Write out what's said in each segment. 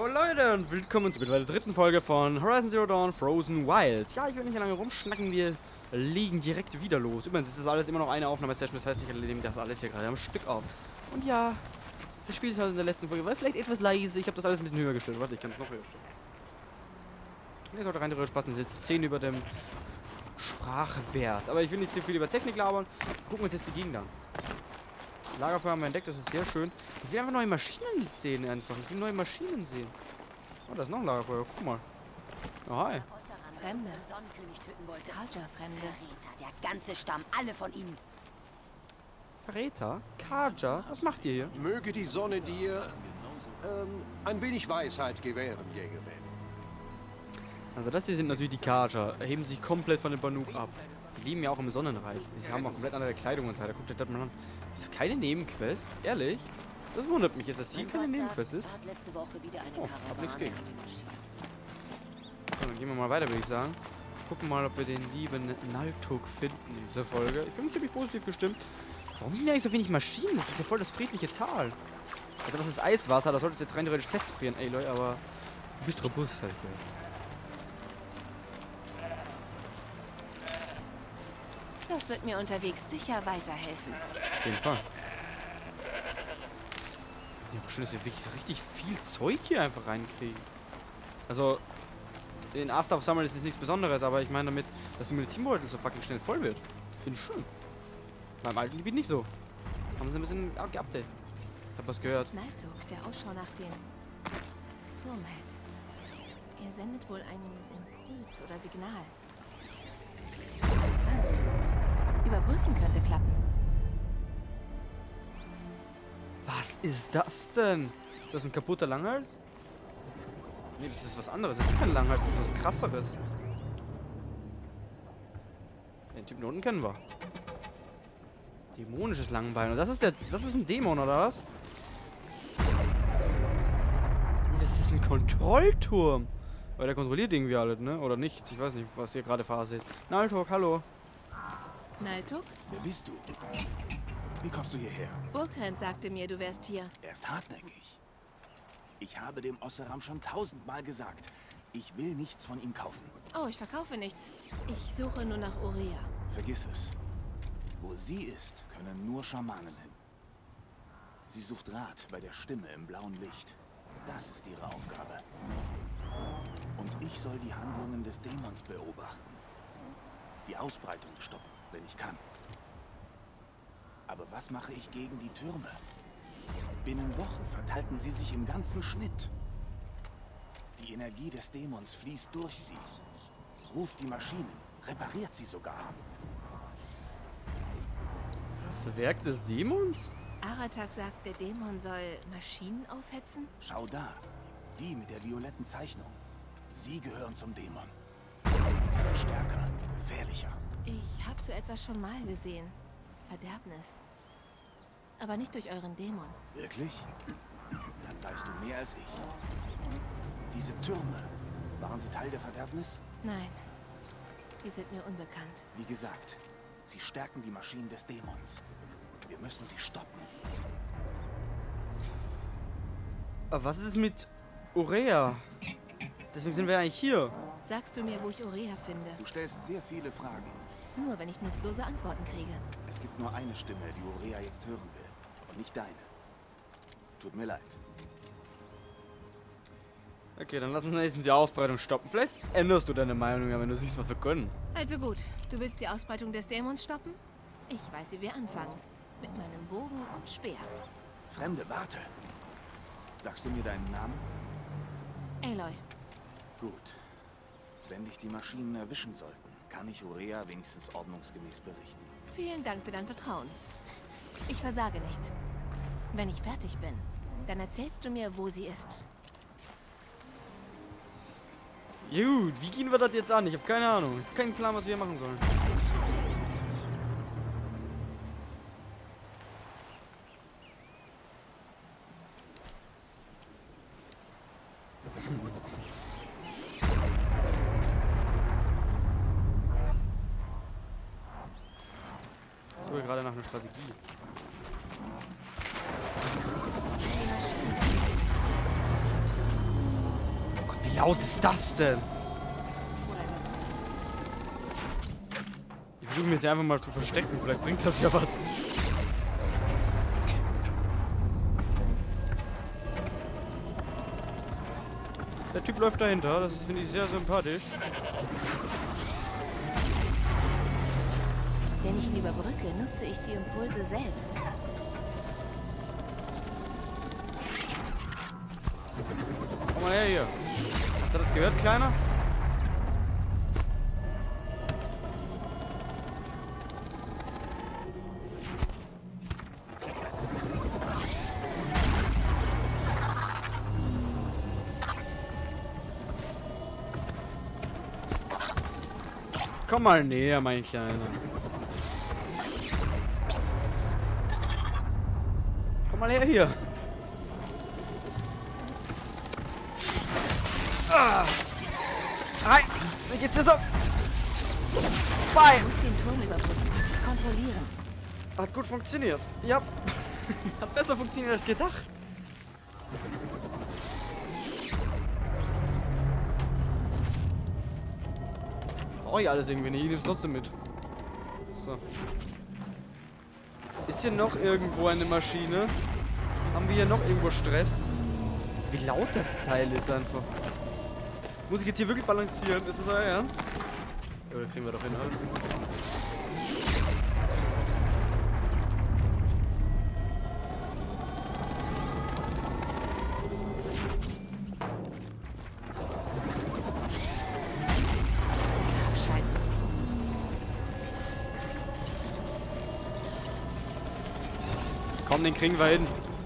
Leute und willkommen zur mittlerweile dritten Folge von Horizon Zero Dawn Frozen Wilds. Ja, ich will nicht lange rumschnacken, wir legen direkt wieder los. Übrigens ist das alles immer noch eine Aufnahmesession, das heißt, ich nehme das alles hier gerade am Stück auf. Und ja, das Spiel ist halt in der letzten Folge, war vielleicht etwas leise, ich habe das alles ein bisschen höher gestellt. Warte, ich kann es noch höher stellen. Mir sollte rein theoretisch passen, das ist jetzt 10 über dem Sprachwert. Aber ich will nicht zu viel über Technik labern, gucken wir uns jetzt die Gegend an. Lagerfeuer haben wir entdeckt, das ist sehr schön. Ich will einfach neue Maschinen sehen einfach. Ich will neue Maschinen sehen. Oh, da ist noch ein Lagerfeuer. Guck mal. Oh, hi. Fremde. Sonnenkönig töten wollte. Fremde. Verräter, der ganze Stamm, alle von ihnen. Verräter? Kaja? Was macht ihr hier? Möge die Sonne dir ein wenig Weisheit gewähren, Jägerin. Also das hier sind natürlich die Kaja. Heben sich komplett von den Banuk ab. Die leben ja auch im Sonnenreich. Die haben auch komplett andere Kleidung und so. Da guckt der man an. Ist das keine Nebenquest? Ehrlich? Das wundert mich. Ist das hier keine Nebenquest ist? Oh, hab nichts gegen. So, dann gehen wir mal weiter, würde ich sagen. Gucken mal, ob wir den lieben Naltuk finden in dieser Folge. Ich bin ziemlich positiv gestimmt. Warum sind hier eigentlich so wenig Maschinen? Das ist ja voll das friedliche Tal. Also das ist Eiswasser, da solltest du jetzt rein theoretisch festfrieren, ey Leute, aber du bist robust, halt gehört. Das wird mir unterwegs sicher weiterhelfen. Auf jeden Fall. Ja, schön, dass wir wirklich so richtig viel Zeug hier einfach reinkriegen. Also, in Astauf sammeln ist nichts Besonderes, aber ich meine damit, dass die Medizinbeutel so fucking schnell voll wird. Finde ich schön. Beim alten Gebiet nicht so. Haben sie ein bisschen geupdatet. Ich hab was gehört. Naltuk, der Ausschau nach dem Turm hält. Er sendet wohl einen Impuls oder Signal. Interessant. Überprüfen könnte klappen. Was ist das denn? Ist das ein kaputter Langhals? Nee, das ist was anderes. Das ist kein Langhals, das ist was krasseres. Den Typen da unten kennen wir. Dämonisches Langbein. Und das ist ein Dämon, oder was? Nee, das ist ein Kontrollturm. Weil der kontrolliert irgendwie alles, ne? Oder nichts. Ich weiß nicht, was hier gerade Phase ist. Naltok, hallo. Naltuk? Wer bist du? Wie kommst du hierher? Urkrent sagte mir, du wärst hier. Er ist hartnäckig. Ich habe dem Osseram schon 1000-mal gesagt, ich will nichts von ihm kaufen. Oh, ich verkaufe nichts. Ich suche nur nach Ourea. Vergiss es. Wo sie ist, können nur Schamanen hin. Sie sucht Rat bei der Stimme im blauen Licht. Das ist ihre Aufgabe. Und ich soll die Handlungen des Dämons beobachten. Die Ausbreitung stoppen, wenn ich kann. Aber was mache ich gegen die Türme? Binnen Wochen verteilten sie sich im ganzen Schnitt. Die Energie des Dämons fließt durch sie. Ruft die Maschinen, repariert sie sogar. Das Werk des Dämons? Aratak sagt, der Dämon soll Maschinen aufhetzen? Schau da, die mit der violetten Zeichnung. Sie gehören zum Dämon. Sie sind stärker, gefährlicher. Ich habe so etwas schon mal gesehen. Verderbnis. Aber nicht durch euren Dämon. Wirklich? Dann weißt du mehr als ich. Diese Türme, waren sie Teil der Verderbnis? Nein, die sind mir unbekannt. Wie gesagt, sie stärken die Maschinen des Dämons. Wir müssen sie stoppen. Aber was ist mit Ourea? Deswegen sind wir eigentlich hier. Sagst du mir, wo ich Ourea finde? Du stellst sehr viele Fragen. Nur, wenn ich nutzlose Antworten kriege. Es gibt nur eine Stimme, die Ourea jetzt hören will. Und nicht deine. Tut mir leid. Okay, dann lass uns nächstens die Ausbreitung stoppen. Vielleicht änderst du deine Meinung, ja, wenn du siehst, was wir können. Also gut, du willst die Ausbreitung des Dämons stoppen? Ich weiß, wie wir anfangen. Mit meinem Bogen und Speer. Fremde, warte. Sagst du mir deinen Namen? Aloy. Gut. Wenn dich die Maschinen erwischen sollten, kann ich Ourea wenigstens ordnungsgemäß berichten. Vielen Dank für dein Vertrauen. Ich versage nicht. Wenn ich fertig bin, dann erzählst du mir, wo sie ist. Gut, wie gehen wir das jetzt an? Ich habe keine Ahnung. Ich habe keinen Plan, was wir machen sollen. Ich suche gerade nach einer Strategie. laut ist das denn? Ich versuche mich jetzt einfach mal zu verstecken. Vielleicht bringt das ja was. Der Typ läuft dahinter. Das finde ich sehr sympathisch. Wenn ich ihn überbrücke, nutze ich die Impulse selbst. Komm mal her hier. Hast du das gehört, Kleiner? Komm mal näher, mein Kleiner. Komm mal her hier. Ah. Hi, wie geht's dir so? Bye. Ich muss den Turm überbrücken. Kontrollieren. Hat gut funktioniert. Ja. Hat besser funktioniert als gedacht. Brauche ich alles irgendwie nicht. Ich nehme es trotzdem mit. So. Ist hier noch irgendwo eine Maschine? Haben wir hier noch irgendwo Stress? Wie laut das Teil ist einfach. Muss ich jetzt hier wirklich balancieren? Ist das euer Ernst? Ja, das kriegen wir doch hin, oder? Komm, den kriegen wir hin.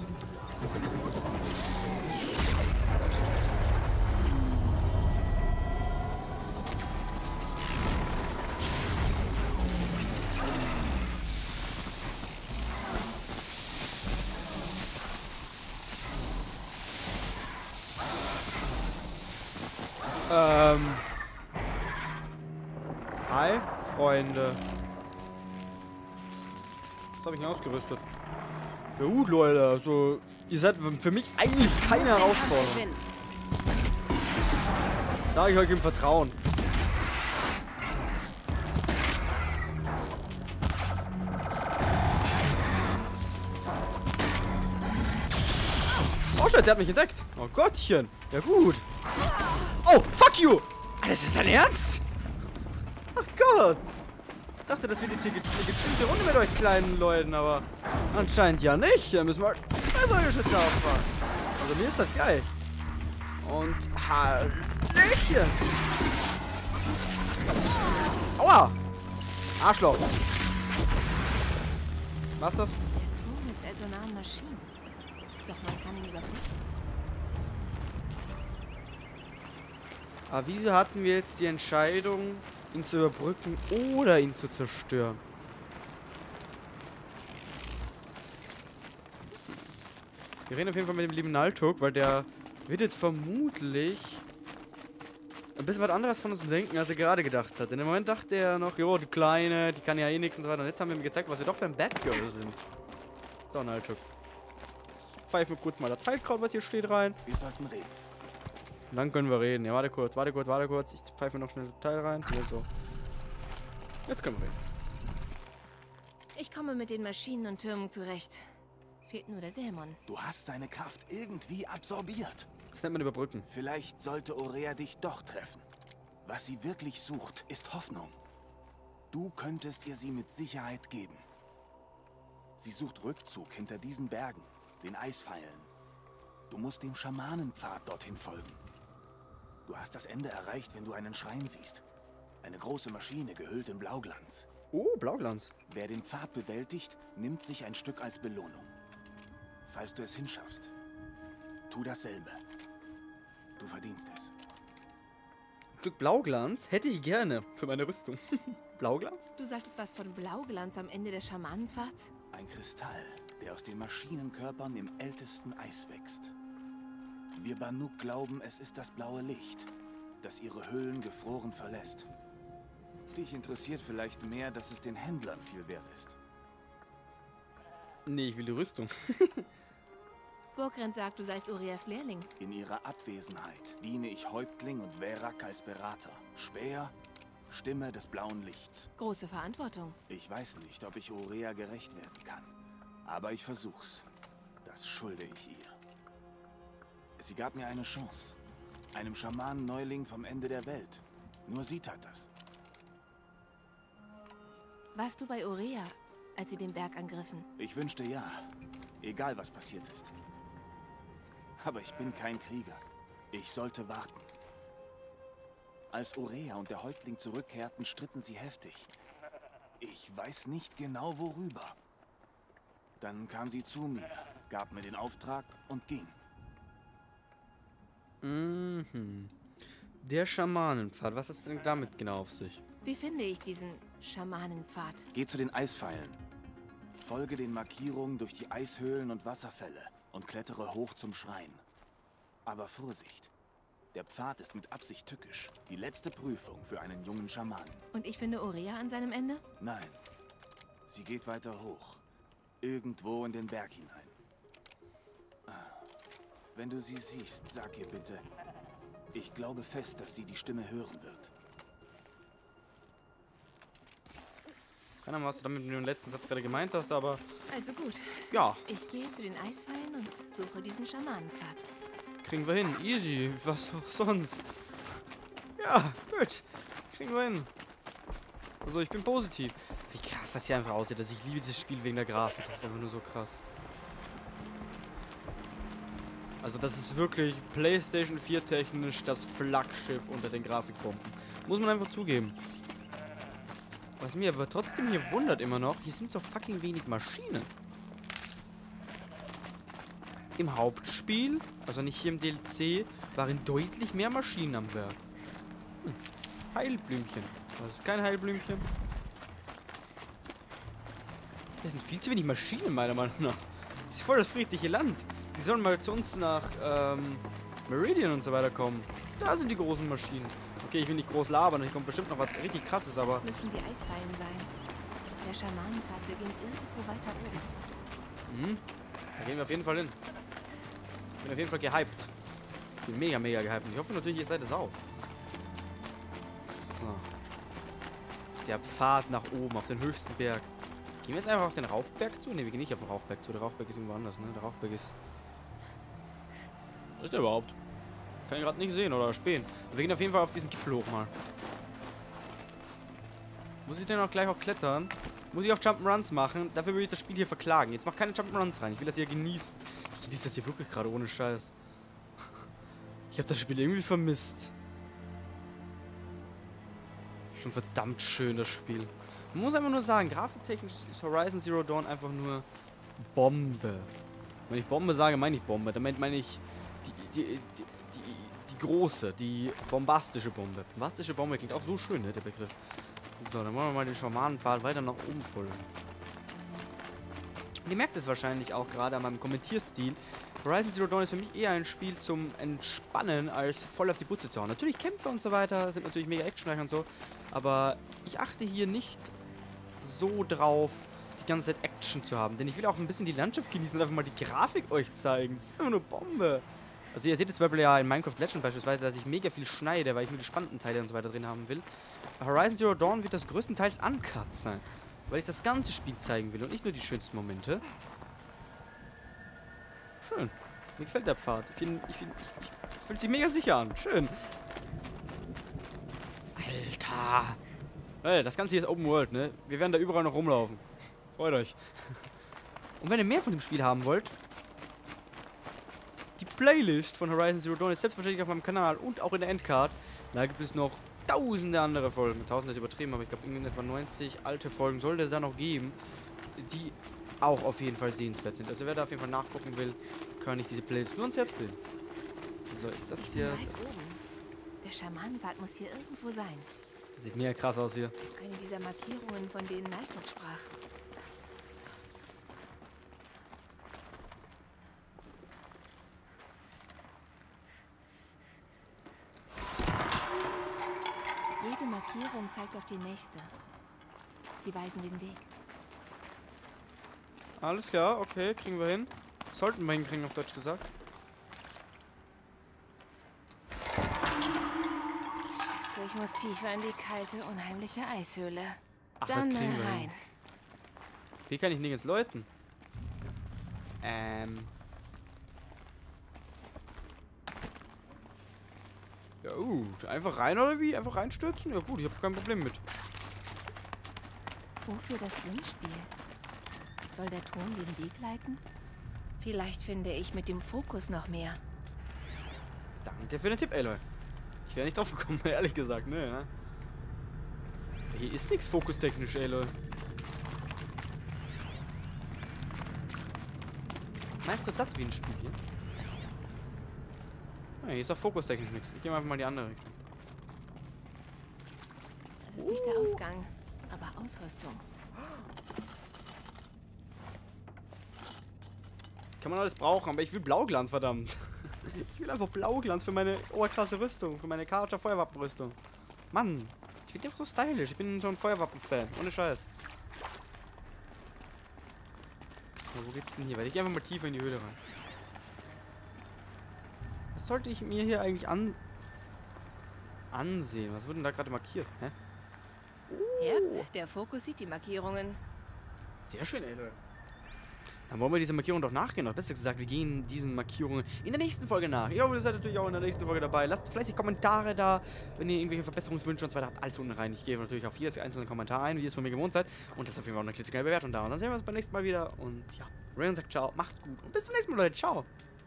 Hi, Freunde. Was habe ich denn ausgerüstet? Ja gut, Leute, also ihr seid für mich eigentlich keine Herausforderung. Sage ich euch im Vertrauen. Oh shit, der hat mich entdeckt. Oh Gottchen. Ja gut. Oh, fuck you. Das ist dein Ernst? Ach Gott. Ich dachte, das wird jetzt hier eine gechillte Runde mit euch kleinen Leuten, aber anscheinend ja nicht. Da müssen wir bessere Geschütze auffahren. Also mir ist das geil. Und Hallöchen. Aua. Arschloch. Was das? Der Turm mit saisonalen Maschinen. Doch man kann ihn überprüfen. Aber wieso hatten wir jetzt die Entscheidung, ihn zu überbrücken oder ihn zu zerstören? Wir reden auf jeden Fall mit dem lieben Naltuk, weil der wird jetzt vermutlich ein bisschen was anderes von uns denken, als er gerade gedacht hat. In dem Moment dachte er noch, jo, die Kleine, die kann ja eh nichts und so weiter. Und jetzt haben wir ihm gezeigt, was wir doch für ein Bad Girl sind. So, Naltuk. Pfeifen wir kurz mal das Teilkraut, was hier steht, rein. Wir sollten reden. Und dann können wir reden. Ja, warte kurz. Ich pfeife noch schnell das Teil rein. Hier so. Jetzt können wir reden. Ich komme mit den Maschinen und Türmen zurecht. Fehlt nur der Dämon. Du hast seine Kraft irgendwie absorbiert. Das nennt man überbrücken. Vielleicht sollte Aurea dich doch treffen. Was sie wirklich sucht, ist Hoffnung. Du könntest ihr sie mit Sicherheit geben. Sie sucht Rückzug hinter diesen Bergen, den Eispfeilen. Du musst dem Schamanenpfad dorthin folgen. Du hast das Ende erreicht, wenn du einen Schrein siehst. Eine große Maschine, gehüllt in Blauglanz. Oh, Blauglanz. Wer den Pfad bewältigt, nimmt sich ein Stück als Belohnung. Falls du es hinschaffst, tu dasselbe. Du verdienst es. Ein Stück Blauglanz hätte ich gerne für meine Rüstung. Blauglanz? Du sagtest was von Blauglanz am Ende des Schamanenpfads? Ein Kristall, der aus den Maschinenkörpern im ältesten Eis wächst. Wir Banuk glauben, es ist das blaue Licht, das ihre Höhlen gefroren verlässt. Dich interessiert vielleicht mehr, dass es den Händlern viel wert ist. Nee, ich will die Rüstung. Burgrenz sagt, du seist Urias Lehrling. In ihrer Abwesenheit diene ich Häuptling und Verak als Berater. Speer, Stimme des blauen Lichts. Große Verantwortung. Ich weiß nicht, ob ich Urea gerecht werden kann. Aber ich versuch's. Das schulde ich ihr. Sie gab mir eine Chance. Einem Schamanen-Neuling vom Ende der Welt. Nur sie tat das. Warst du bei Urea, als sie den Berg angriffen? Ich wünschte ja. Egal, was passiert ist. Aber ich bin kein Krieger. Ich sollte warten. Als Urea und der Häuptling zurückkehrten, stritten sie heftig. Ich weiß nicht genau, worüber. Dann kam sie zu mir, gab mir den Auftrag und ging. Mhm. Der Schamanenpfad, was ist denn damit genau auf sich? Wie finde ich diesen Schamanenpfad? Geh zu den Eispfeilen. Folge den Markierungen durch die Eishöhlen und Wasserfälle und klettere hoch zum Schrein. Aber Vorsicht! Der Pfad ist mit Absicht tückisch. Die letzte Prüfung für einen jungen Schamanen. Und ich finde Urea an seinem Ende? Nein. Sie geht weiter hoch. Irgendwo in den Berg hinein. Wenn du sie siehst, sag ihr bitte. Ich glaube fest, dass sie die Stimme hören wird. Keine Ahnung, was du damit mit dem letzten Satz gerade gemeint hast, aber Also gut. ja, Ich gehe zu den Eisfallen und suche diesen Schamanenpfad. kriegen wir hin. Easy, was auch sonst. Ja, gut. Kriegen wir hin. Also ich bin positiv. Wie krass das hier einfach aussieht. Also ich liebe dieses Spiel wegen der Grafik. Das ist einfach nur so krass. Also das ist wirklich PlayStation 4 technisch das Flaggschiff unter den Grafikbomben. Muss man einfach zugeben. Was mir aber trotzdem hier wundert immer noch, hier sind so fucking wenig Maschinen. Im Hauptspiel, also nicht hier im DLC, waren deutlich mehr Maschinen am Werk. Heilblümchen. Das ist kein Heilblümchen. Hier sind viel zu wenig Maschinen, meiner Meinung nach. Das ist voll das friedliche Land. Die sollen mal zu uns nach Meridian und so weiter kommen. Da sind die großen Maschinen. Okay, ich will nicht groß labern, hier kommt bestimmt noch was richtig krasses, aber... Das müssen die Eisfallen sein. Der Schamanenpfad beginnt irgendwo weiter oben. Da gehen wir auf jeden Fall hin. Ich bin auf jeden Fall gehypt. Ich bin mega, mega gehypt. Und ich hoffe natürlich, ihr seid es auch. So. Der Pfad nach oben, auf den höchsten Berg. Gehen wir jetzt einfach auf den Rauchberg zu? Ne, wir gehen nicht auf den Rauchberg zu. Der Rauchberg ist irgendwo anders, ne? Der Rauchberg ist... Was ist der überhaupt? Kann ich gerade nicht sehen oder spähen. Wir gehen auf jeden Fall auf diesen Gipfel hoch mal. Muss ich denn auch gleich auch klettern? Muss ich auch Jump'n'Runs machen? Dafür würde ich das Spiel hier verklagen. Jetzt mach keine Jump'n'Runs rein. Ich will das hier genießen. Ich genieße das hier wirklich gerade ohne Scheiß. Ich habe das Spiel irgendwie vermisst. Schon verdammt schön, das Spiel. Man muss einfach nur sagen, grafiktechnisch ist Horizon Zero Dawn einfach nur Bombe. Wenn ich Bombe sage, meine ich Bombe. Damit meine ich die große, die bombastische Bombe. Bombastische Bombe klingt auch so schön, ne, der Begriff. So, dann wollen wir mal den Schamanenpfad weiter nach oben folgen. Und ihr merkt es wahrscheinlich auch gerade an meinem Kommentierstil. Horizon Zero Dawn ist für mich eher ein Spiel zum Entspannen, als voll auf die Butze zu hauen. Natürlich Kämpfe und so weiter, sind natürlich mega actionreich und so. Aber ich achte hier nicht so drauf, die ganze Zeit Action zu haben. Denn ich will auch ein bisschen die Landschaft genießen und einfach mal die Grafik euch zeigen. Das ist einfach nur Bombe. Also ihr seht jetzt zum Beispiel ja in Minecraft Legend beispielsweise, dass ich mega viel schneide, weil ich nur die spannenden Teile und so weiter drin haben will. Horizon Zero Dawn wird das größtenteils uncut sein, weil ich das ganze Spiel zeigen will und nicht nur die schönsten Momente. Schön. Mir gefällt der Pfad. Fühlt sich mega sicher an. Schön. Alter. Hey, das Ganze hier ist Open World, ne? Wir werden da überall noch rumlaufen. Freut euch. Und wenn ihr mehr von dem Spiel haben wollt, die Playlist von Horizon Zero Dawn ist selbstverständlich auf meinem Kanal und auch in der Endcard. Da gibt es noch tausende andere Folgen. 1000 ist übertrieben, aber ich glaube, irgendwie etwa 90 alte Folgen sollte es da noch geben, die auch auf jeden Fall sehenswert sind. Also wer da auf jeden Fall nachgucken will, kann ich diese Playlist nur ans Herz legen. So, ist das hier... Weit oben. Der Schamanenpfad muss hier irgendwo sein. Das sieht mega krass aus hier. Eine dieser Markierungen, von denen Nightlock sprach. Jede Markierung zeigt auf die nächste. Sie weisen den Weg. Alles klar, okay, kriegen wir hin. Sollten wir hinkriegen, auf Deutsch gesagt. So, ich muss tiefer in die kalte, unheimliche Eishöhle. Ach, Dann das kriegen wir rein. hin. Wie kann ich nirgends läuten? Ja, einfach rein oder wie? Einfach reinstürzen? Ja gut, ich habe kein Problem mit. Wofür das Windspiel? Soll der Ton den Weg leiten? Vielleicht finde ich mit dem Fokus noch mehr. Danke für den Tipp, Aloy. Ich wäre nicht drauf gekommen, ehrlich gesagt, ne? Ja. Hier ist nichts fokustechnisch, Aloy. Meinst du das wie ein Spiel hier? Ja, hier ist auch fokustechnisch nichts. Ich gehe einfach mal in die andere Richtung. Das ist nicht der Ausgang, aber Ausrüstung. Kann man alles brauchen, aber ich will Blauglanz, verdammt. Ich will einfach Blauglanz für meine oberkrasse Rüstung, für meine Karcher Feuerwappenrüstung. Mann, ich bin einfach so stylisch. Ich bin so ein Feuerwappen-Fan, ohne Scheiß. Ja, wo geht's denn hier? Weil ich gehe einfach mal tiefer in die Höhle rein. Was sollte ich mir hier eigentlich ansehen? Was wurde denn da gerade markiert? Hä? Yep, der Fokus sieht die Markierungen. Sehr schön, Aloy. Dann wollen wir dieser Markierung doch nachgehen. Oder besser gesagt, wir gehen diesen Markierungen in der nächsten Folge nach. Ich hoffe, ihr seid natürlich auch in der nächsten Folge dabei. Lasst fleißig Kommentare da, wenn ihr irgendwelche Verbesserungswünsche und so weiter habt. Alles unten rein. Ich gehe natürlich auf jedes einzelne Kommentar ein, wie ihr es von mir gewohnt seid. Und lasst auf jeden Fall auch eine klitzekleine Bewertung da. Und dann sehen wir uns beim nächsten Mal wieder. Und ja, Rayon sagt ciao, macht gut und bis zum nächsten Mal, Leute. Ciao.